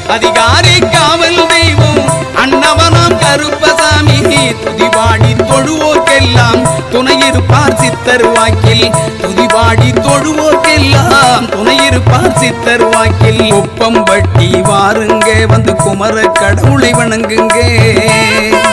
அதிகாரி காவல் தெய்வம் அன்னவனாம் கருப்பசாமி துதிபாடி தொழுவோர்க்கெல்லாம் துணையிருப்பார் சித்தர் வாக்கில் துதிபாடி தொழுவோர்க்கெல்லாம் துணையிருப்பார் சித்தர் வாக்கில் குப்பம்பட்டி வாருங்க வந்து குமர கடவுளை வணங்குங்க